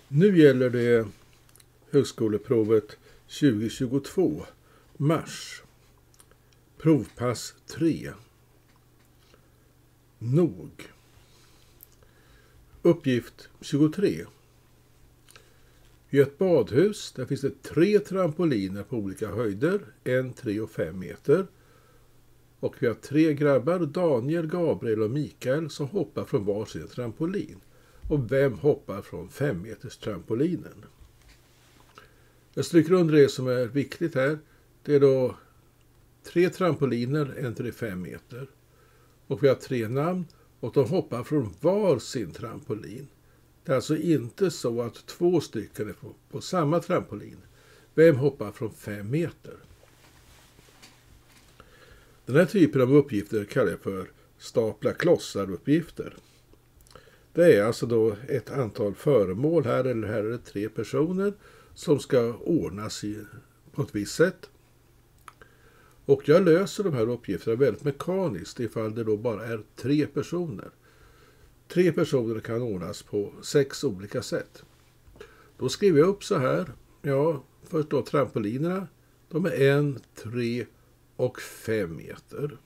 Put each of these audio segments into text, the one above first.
Nu gäller det högskoleprovet 2022, mars. Provpass 3. Nog. Uppgift 23. I ett badhus där finns det 3 trampoliner på olika höjder, 1, 3 och 5 meter. Och vi har 3 grabbar, Daniel, Gabriel och Mikael, som hoppar från varsin trampolin. Och vem hoppar från 5 meters trampolinen? Jag stryker under det som är viktigt här. Det är då 3 trampoliner, 1 till 5 meter. Och vi har 3 namn och de hoppar från var sin trampolin. Det är alltså inte så att 2 stycken är på samma trampolin. Vem hoppar från 5 meter? Den här typen av uppgifter kallar jag för stapla klossar-uppgifter. Det är alltså då ett antal föremål här, eller här är det 3 personer som ska ordnas på ett visst sätt. Och jag löser de här uppgifterna väldigt mekaniskt ifall det då bara är 3 personer. 3 personer kan ordnas på 6 olika sätt. Då skriver jag upp så här. Ja, först då trampolinerna. De är 1, 3 och 5 meter.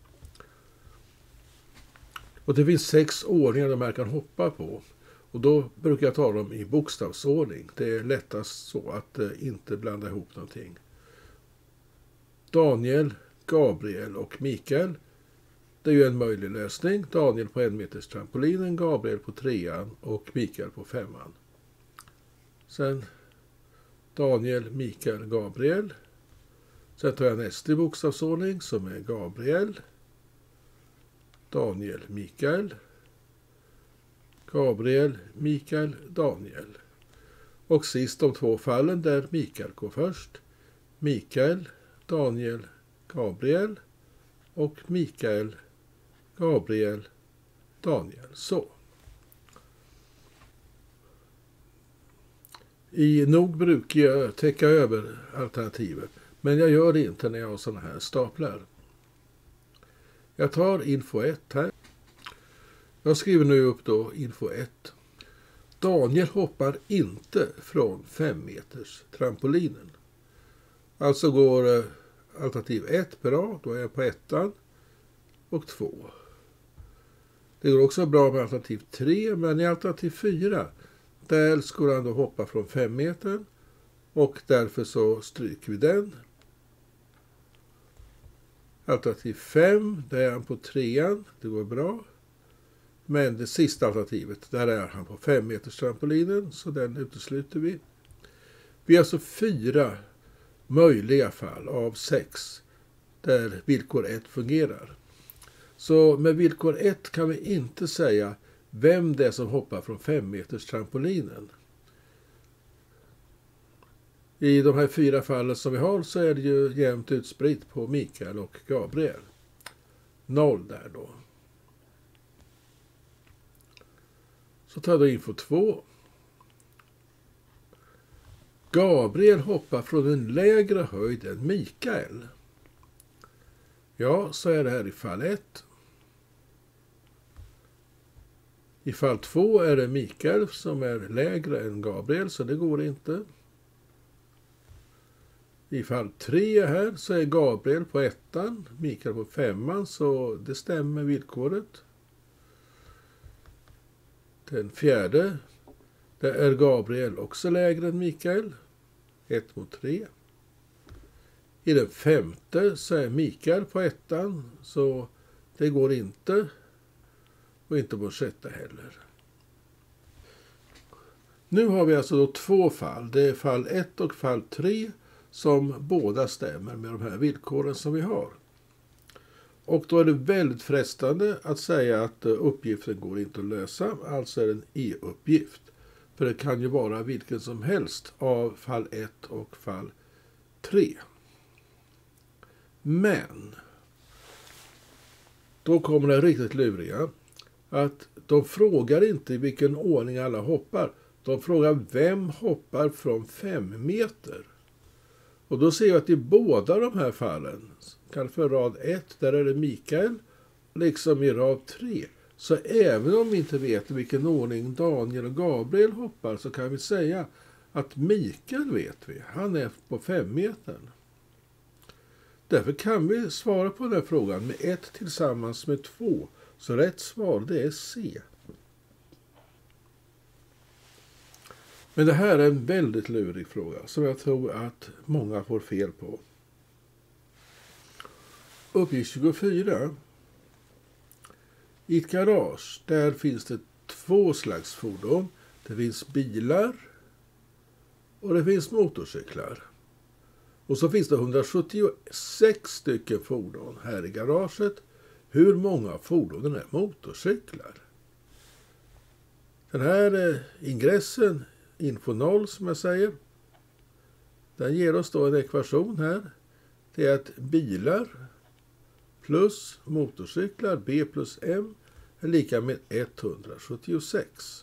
Och det finns 6 ordningar de här kan hoppa på. Och då brukar jag ta dem i bokstavsordning. Det är lättast så att inte blanda ihop någonting. Daniel, Gabriel och Mikael. Det är ju en möjlig lösning. Daniel på 1 meters trampolinen, Gabriel på 3:an och Mikael på 5:an. Sen Daniel, Mikael, Gabriel. Sen tar jag nästa i bokstavsordning som är Gabriel, Daniel, Mikael, Gabriel, Mikael, Daniel. Och sist de 2 fallen där Mikael går först. Mikael, Daniel, Gabriel och Mikael, Gabriel, Daniel. Så. I nog brukar jag täcka över alternativet. Men jag gör det inte när jag har sådana här staplar. Jag tar info 1 här. Jag skriver nu upp då info 1. Daniel hoppar inte från 5 meters trampolinen. Alltså går alternativ 1 bra, då är jag på 1:an och 2. Det går också bra med alternativ 3, men i alternativ 4 där skulle han då hoppa från 5 meter och därför så stryker vi den. Alternativ 5, där är han på 3:an, det går bra. Men det sista alternativet, där är han på 5 meters trampolinen, så den utesluter vi. Vi har alltså 4 möjliga fall av 6 där villkor 1 fungerar. Så med villkor 1 kan vi inte säga vem det är som hoppar från 5 meters trampolinen. I de här 4 fallen som vi har så är det ju jämnt utspritt på Mikael och Gabriel. 0 där då. Så tar jag då info 2. Gabriel hoppar från en lägre höjd än Mikael. Ja, så är det här i fall 1. I fall 2 är det Mikael som är lägre än Gabriel, så det går inte. I fall 3 här så är Gabriel på 1:an, Mikael på 5:an, så det stämmer villkoret. Den 4:e, där är Gabriel också lägre än Mikael, 1 mot 3. I den 5:e så är Mikael på 1:an, så det går inte. Och inte på 6:e heller. Nu har vi alltså då 2 fall. Det är fall 1 och fall 3 som båda stämmer med de här villkoren som vi har. Och då är det väldigt frestande att säga att uppgiften går inte att lösa. Alltså är det en e-uppgift. För det kan ju vara vilken som helst av fall 1 och fall 3. Men då kommer det riktigt luriga. Att de frågar inte i vilken ordning alla hoppar. De frågar vem hoppar från 5 meter. Och då ser jag att i båda de här fallen, kanske för rad 1, där är det Mikael. Liksom i rad 3, Så även om vi inte vet i vilken ordning Daniel och Gabriel hoppar så kan vi säga att Mikael vet vi. Han är på 5 metern. Därför kan vi svara på den här frågan med 1 tillsammans med 2. Så rätt svar det är C. Men det här är en väldigt lurig fråga som jag tror att många får fel på. Uppgift 24. I ett garage där finns det 2 slags fordon. Det finns bilar och det finns motorcyklar. Och så finns det 176 stycken fordon här i garaget. Hur många fordon är motorcyklar? Den här ingressen, info 0 som jag säger, den ger oss då en ekvation här. Det är att bilar plus motorcyklar, B plus M, är lika med 176.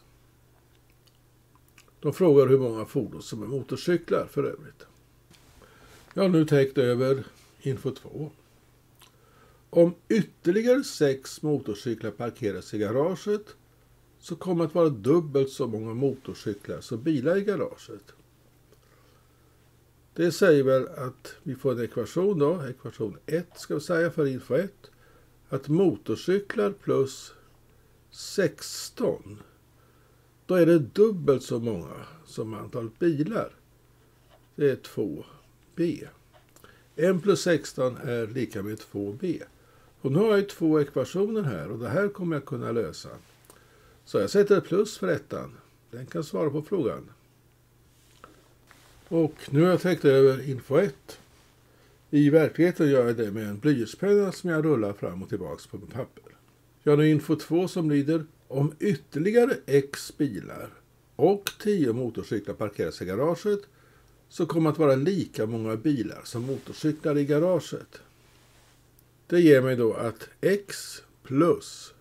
De frågar hur många fordon som är motorcyklar för övrigt. Jag har nu täckt över info 2. Om ytterligare 6 motorcyklar parkeras i garaget så kommer det att vara dubbelt så många motorcyklar som bilar i garaget. Det säger väl att vi får en ekvation då, ekvation 1 ska vi säga för info 1, att motorcyklar plus 16, då är det dubbelt så många som antalet bilar. Det är 2b. M plus 16 är lika med 2b. Och nu har jag 2 ekvationer här och det här kommer jag kunna lösa. Så jag sätter ett plus för ettan. Den kan svara på frågan. Och nu har jag täckt över info 1. I verkligheten gör jag det med en blyertspenna som jag rullar fram och tillbaka på min papper. Jag har nu info 2 som lyder: om ytterligare x bilar och 10 motorcyklar parkeras i garaget så kommer det att vara lika många bilar som motorcyklar i garaget. Det ger mig då att x plus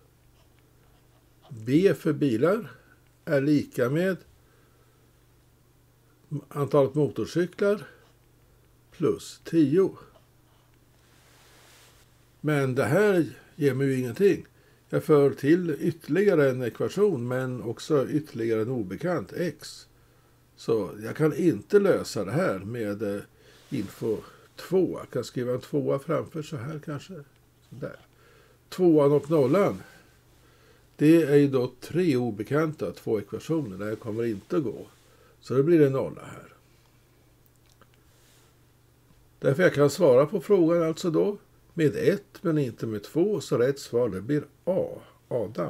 b för bilar är lika med antalet motorcyklar plus 10. Men det här ger mig ju ingenting. Jag för till ytterligare en ekvation men också ytterligare en obekant x. Så jag kan inte lösa det här med info 2. Jag kan skriva en 2 framför så här kanske. Där. 2 och 0. Det är ju då 3 obekanta, 2 ekvationer. Det här kommer inte att gå. Så det blir en 0 här. Därför jag kan svara på frågan alltså då med 1 men inte med 2. Så rätt svar det blir A. Adam.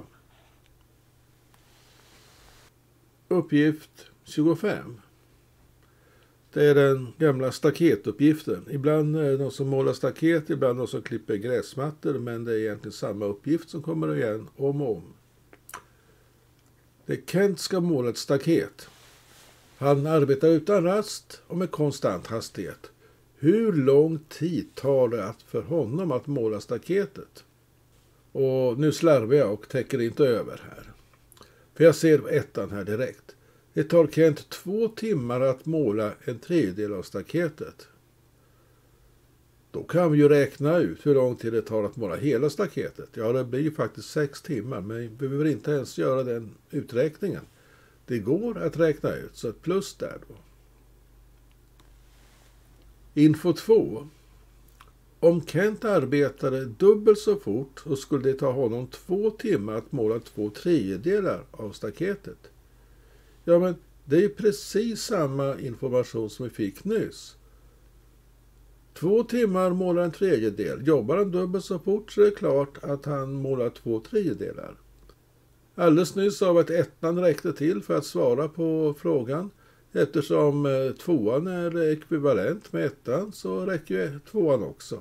Uppgift 25. Det är den gamla staketuppgiften. Ibland är det någon som målar staket, ibland någon som klipper gräsmattor, men det är egentligen samma uppgift som kommer igen om och om. Kent ska måla ett staket. Han arbetar utan rast och med konstant hastighet. Hur lång tid tar det för honom att måla staketet? Och nu slarvar jag och täcker inte över här. För jag ser ettan här direkt. Det tar Kent 2 timmar att måla en tredjedel av staketet. Då kan vi ju räkna ut hur lång tid det tar att måla hela staketet. Ja, det blir ju faktiskt 6 timmar, men vi behöver inte ens göra den uträkningen. Det går att räkna ut, så ett plus där då. Info 2. Om Kent arbetade dubbelt så fort så skulle det ta honom 2 timmar att måla 2/3 av staketet. Ja, men det är ju precis samma information som vi fick nyss. 2 timmar målar en tredjedel. Jobbar han dubbelt så fort så är det klart att han målar 2/3. Alldeles nyss sa vi att ettan räckte till för att svara på frågan. Eftersom 2:an är ekvivalent med ettan så räcker ju 2:an också.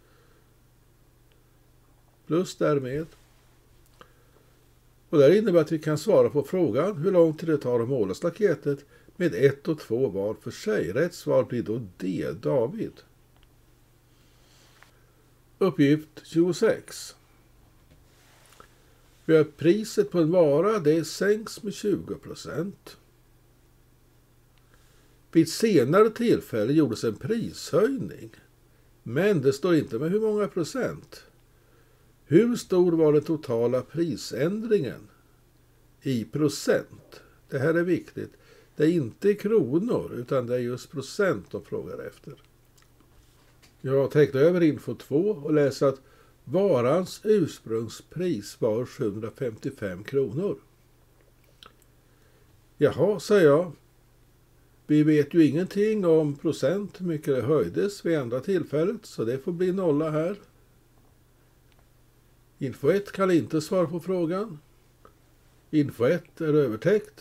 Plus därmed. Och det innebär att vi kan svara på frågan hur lång tid det tar att måla staketet med 1 och 2 var för sig. Rätt svar blir då D, David. Uppgift 26. Vi har priset på en vara, det sänks med 20%. Vid ett senare tillfälle gjordes en prishöjning. Men det står inte med hur många procent. Hur stor var den totala prisändringen i procent? Det här är viktigt. Det är inte i kronor utan det är just procent de frågar efter. Jag tänkte över info 2 och läser att varans ursprungspris var 755 kronor. Jaha, säger jag. Vi vet ju ingenting om procent, hur mycket det höjdes vid andra tillfället, så det får bli nolla här. Info 1 kan inte svara på frågan. Info 1 är övertäckt.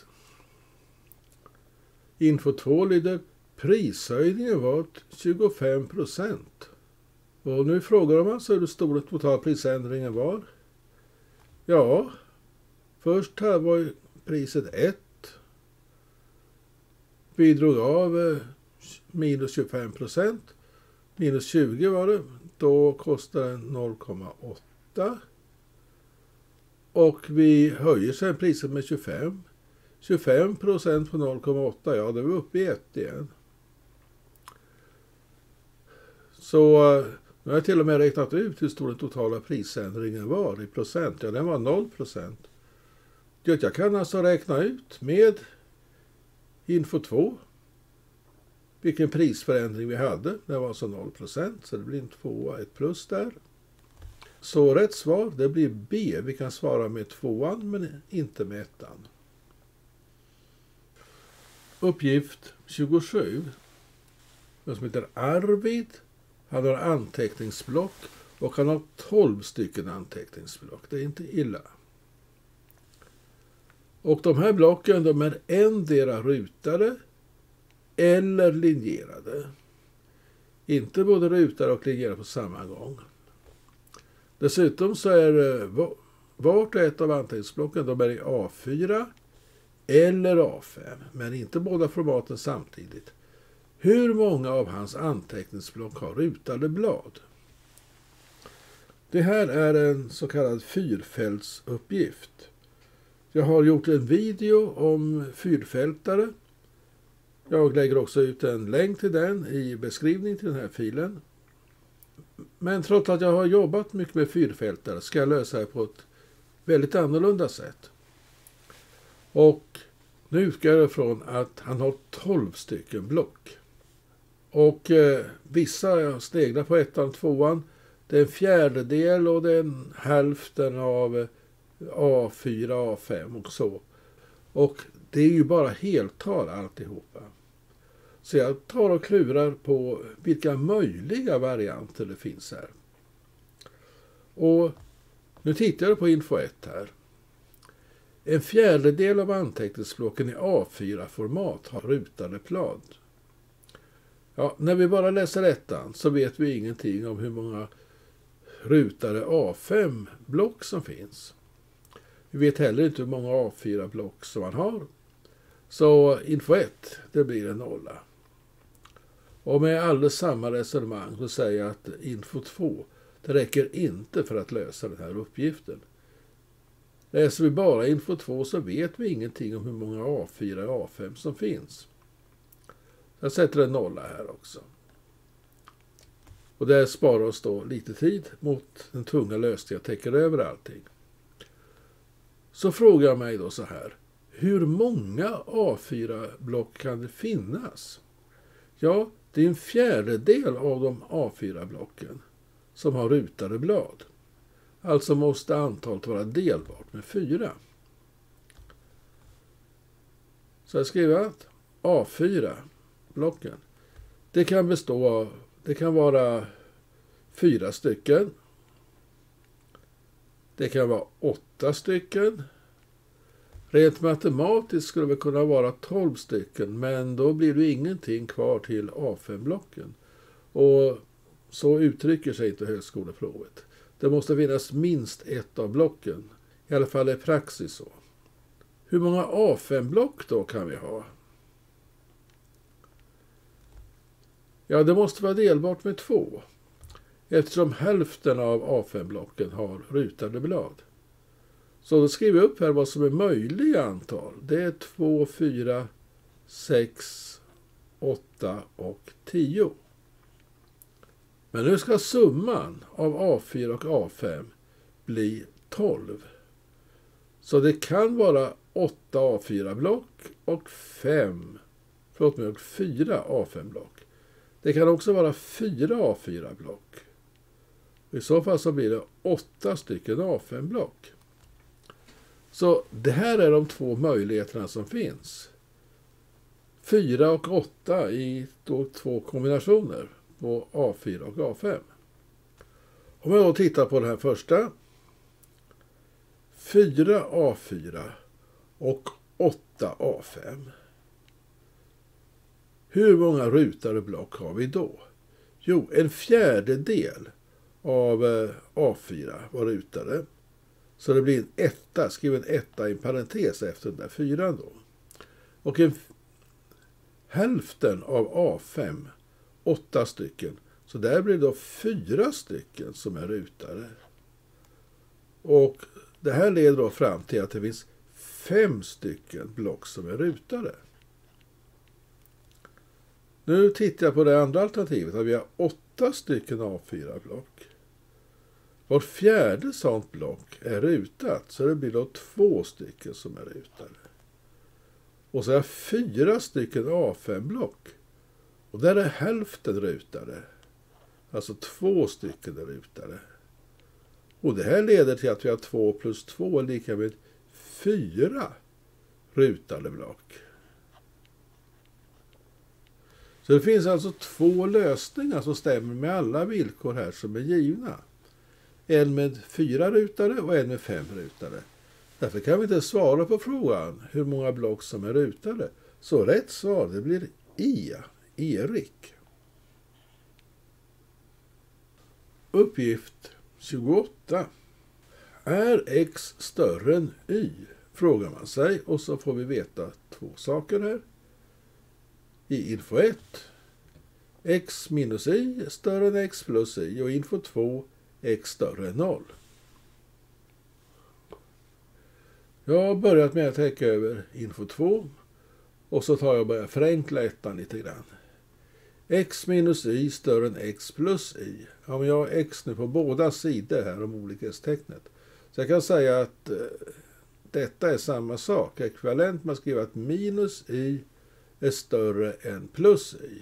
Info 2 lyder prishöjningen var 25%. Och nu frågar de alltså hur stor den totala prisändringen var. Ja, först här var priset 1. Vi drog av minus 25%. Minus 20 var det. Då kostade den 0,8. Och vi höjer sen priset med 25. 25% på 0,8, ja det var uppe i 1 igen. Så nu har jag till och med räknat ut hur stor den totala prisändringen var i procent. Ja, den var 0%. Jag kan alltså räkna ut med info 2 vilken prisförändring vi hade. Den var alltså 0%, så det blir en 2, ett plus där. Så rätt svar, det blir B. Vi kan svara med 2 men inte med 1. Uppgift 27. Den som heter Arvid. Han har anteckningsblock och han har 12 stycken anteckningsblock. Det är inte illa. Och de här blocken de är endera rutade eller linjerade. Inte både rutade och linjerade på samma gång. Dessutom så är vart och ett av anteckningsblocken de är i A4 eller A5, men inte båda formaten samtidigt. Hur många av hans anteckningsblock har rutade blad? Det här är en så kallad fyrfältsuppgift. Jag har gjort en video om fyrfältare. Jag lägger också ut en länk till den i beskrivningen till den här filen. Men trots att jag har jobbat mycket med fyrfältare ska jag lösa det på ett väldigt annorlunda sätt. Och nu utgår jag ifrån att han har 12 stycken block. Och vissa jag sneglar på 1 och 2. Det är en fjärdedel och det är en hälften av A4, A5 och så. Och det är ju bara heltal alltihopa. Så jag tar och klurar på vilka möjliga varianter det finns här. Och nu tittar jag på info 1 här. En fjärdedel av anteckningsblocken i A4-format har rutade blad. Ja, när vi bara läser 1 så vet vi ingenting om hur många rutade A5-block som finns. Vi vet heller inte hur många A4-block som man har. Så info 1, det blir en 0. Och med alldeles samma resonemang så säger jag att info 2, det räcker inte för att lösa den här uppgiften. Läser vi bara info 2 så vet vi ingenting om hur många A4 och A5 som finns. Jag sätter en 0 här också. Och det sparar oss då lite tid mot den tunga lösningen täcker över allting. Så frågar jag mig då så här. Hur många A4-block kan det finnas? Ja, det är en fjärdedel av de A4-blocken som har rutade blad. Alltså måste antalet vara delbart med 4. Så jag skriver att A4-blocken, det kan bestå av, det kan vara 4 stycken. Det kan vara 8 stycken. Rent matematiskt skulle det kunna vara 12 stycken, men då blir det ingenting kvar till A5-blocken. Och så uttrycker sig inte högskoleprovet. Det måste finnas minst ett av blocken. I alla fall är praxis så. Hur många A5-block då kan vi ha? Ja, det måste vara delbart med 2. Eftersom hälften av A5-blocken har rutade blad. Så då skriver vi upp här vad som är möjliga antal. Det är 2, 4, 6, 8 och 10. Men nu ska summan av A4 och A5 bli 12. Så det kan vara 8 A4-block och 4 A5-block. Det kan också vara 4 A4-block. I så fall så blir det 8 stycken A5-block. Så det här är de 2 möjligheterna som finns. 4 och 8 i 2 kombinationer på A4 och A5. Om jag då tittar på den här första. 4 A4 och 8 A5. Hur många rutade block har vi då? Jo, 1/4 av A4 var rutade. Så det blir en 1, skriv en 1 i en parentes efter den där 4 då. Och hälften av A5, 8 stycken. Så där blir det då 4 stycken som är rutade. Och det här leder då fram till att det finns 5 stycken block som är rutade. Nu tittar jag på det andra alternativet. Att vi har 8 stycken A4-block. Var 4:e sånt block är rutat. Så det blir då 2 stycken som är rutade. Och så har jag 4 stycken A5-block. Och där är hälften rutade. Alltså 2 stycken är rutade. Och det här leder till att vi har 2 plus 2 lika med 4 rutade block. Så det finns alltså 2 lösningar som stämmer med alla villkor här som är givna. En med 4 rutade och en med 5 rutade. Därför kan vi inte svara på frågan hur många block som är rutade. Så rätt svar det blir Erik. Uppgift 28. Är x större än y? Frågar man sig och så får vi veta 2 saker här. I info 1. X minus y är större än x plus y och info 2. X större än 0. Jag har börjat med att täcka över info 2 och så tar jag och börjar förenkla ettan lite grann. X minus y större än x plus y. Ja, men jag har x nu på båda sidor här om olikhetstecknet. Så jag kan säga att detta är samma sak. Ekvivalent man skriver att minus y är större än plus y.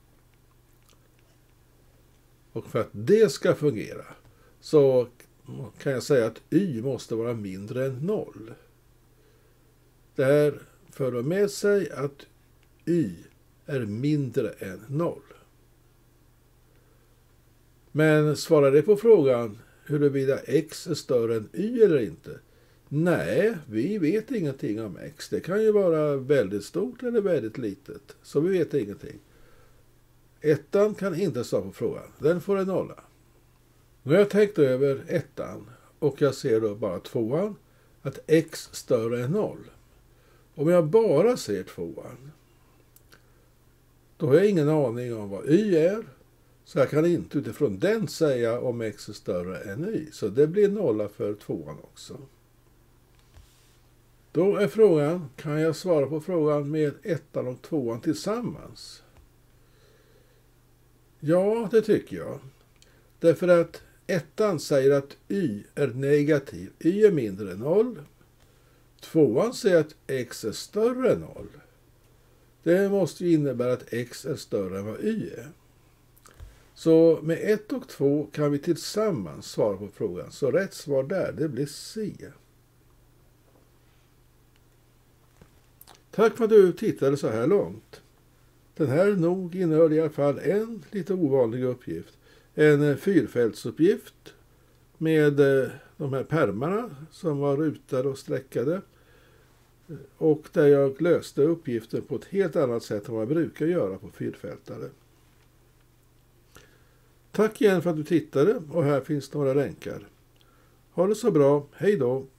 Och för att det ska fungera så kan jag säga att y måste vara mindre än 0. Det här för med sig att y är mindre än 0. Men svarar det på frågan huruvida x är större än y eller inte? Nej, vi vet ingenting om x. Det kan ju vara väldigt stort eller väldigt litet. Så vi vet ingenting. Ettan kan inte svara på frågan. Den får en 0. Nu har jag tänkt över ettan och jag ser då bara 2:an att x större än 0. Om jag bara ser 2:an då har jag ingen aning om vad y är. Så jag kan inte utifrån den säga om x är större än y. Så det blir 0 för 2:an också. Då är frågan, kan jag svara på frågan med ettan och 2:an tillsammans? Ja, det tycker jag. Därför att ettan säger att y är negativ. Y är mindre än 0. 2:an säger att x är större än 0. Det måste ju innebära att x är större än vad y är. Så med 1 och 2 kan vi tillsammans svara på frågan. Så rätt svar där, det blir C. Tack för att du tittade så här långt. Den här nog innehöll i alla fall en lite ovanlig uppgift. En fyrfältsuppgift med de här pärmarna som var rutade och streckade. Och där jag löste uppgiften på ett helt annat sätt än vad jag brukar göra på fyrfältare. Tack igen för att du tittade och här finns några länkar. Ha det så bra, hej då!